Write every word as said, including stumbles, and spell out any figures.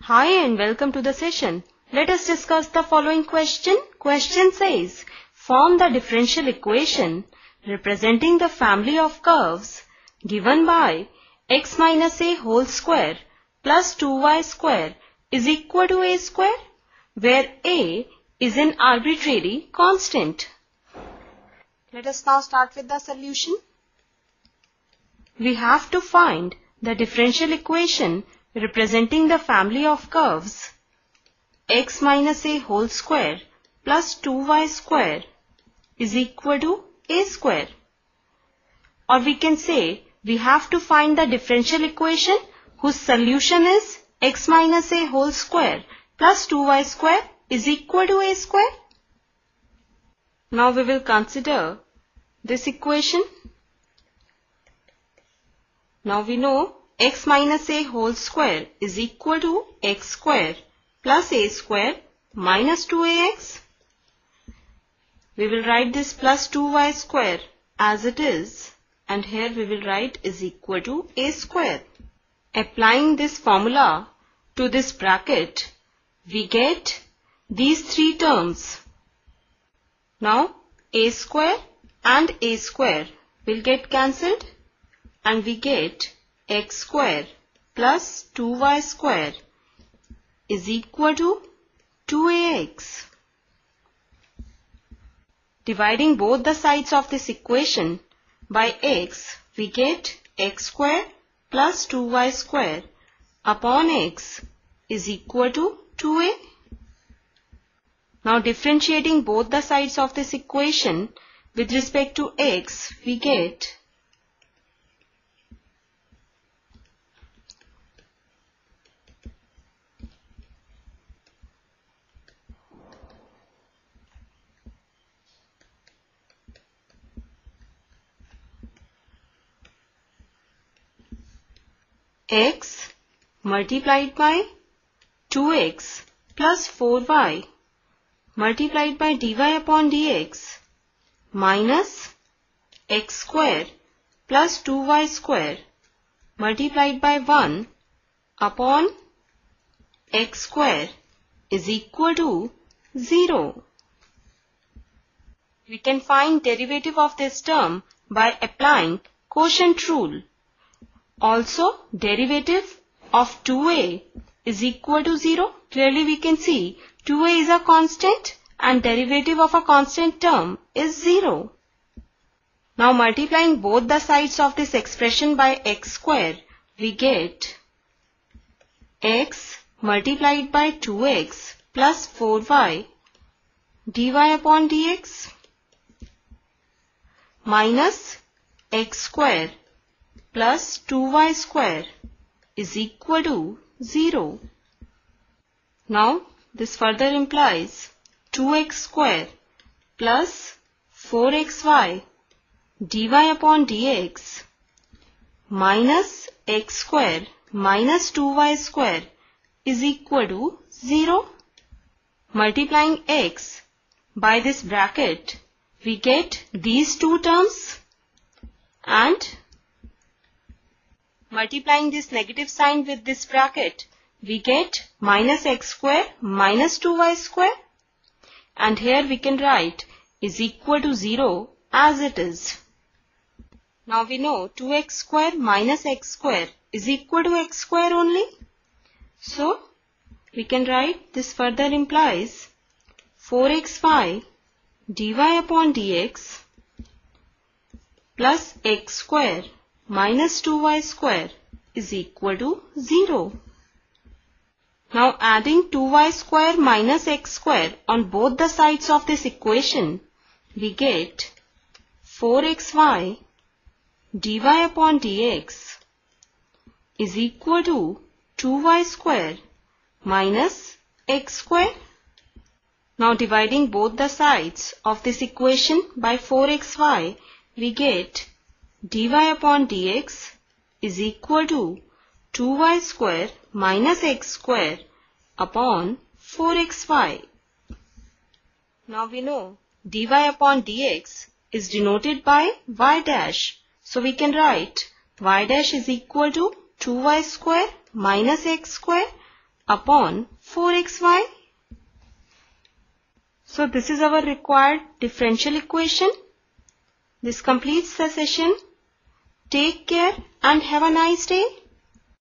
Hi and welcome to the session. Let us discuss the following question. Question says, form the differential equation representing the family of curves given by x minus a whole square plus two y square is equal to a square, where a is an arbitrary constant. Let us now start with the solution. We have to find the differential equation representing the family of curves x minus a whole square plus two y square is equal to a square. Or we can say we have to find the differential equation whose solution is x minus a whole square plus two y square is equal to a square. Now we will consider this equation. Now we know x minus a whole square is equal to x square plus a square minus two a x. We will write this plus two y square as it is, and here we will write is equal to a square. Applying this formula to this bracket, we get these three terms. Now a square and a square will get cancelled, and we get x square plus two y square is equal to two a x. Dividing both the sides of this equation by x, we get x square plus two y square upon x is equal to two a. Now differentiating both the sides of this equation with respect to x, we get x multiplied by two x plus four y multiplied by dy upon dx minus x square plus two y square multiplied by one upon x square is equal to zero. We can find derivative of this term by applying quotient rule. Also, derivative of two a is equal to zero. Clearly we can see two a is a constant and derivative of a constant term is zero. Now multiplying both the sides of this expression by x square, we get x multiplied by two x plus four y dy upon dx minus x square plus two y square is equal to zero. Now this further implies two x square plus four x y dy upon dx minus x square minus two y square is equal to zero. Multiplying x by this bracket, we get these two terms, and multiplying this negative sign with this bracket, we get minus x square minus two y square, and here we can write is equal to zero as it is. Now we know two x square minus x square is equal to x square only. So we can write this further implies four x y dy upon dx plus x square minus two y square is equal to zero. Now adding two y square minus x square on both the sides of this equation, we get four x y dy upon dx is equal to two y square minus x square. Now dividing both the sides of this equation by four x y, we get dy upon dx is equal to two y square minus x square upon four x y. Now we know dy upon dx is denoted by y dash. So we can write y dash is equal to two y square minus x square upon four x y. So this is our required differential equation. This completes the session. Take care and have a nice day.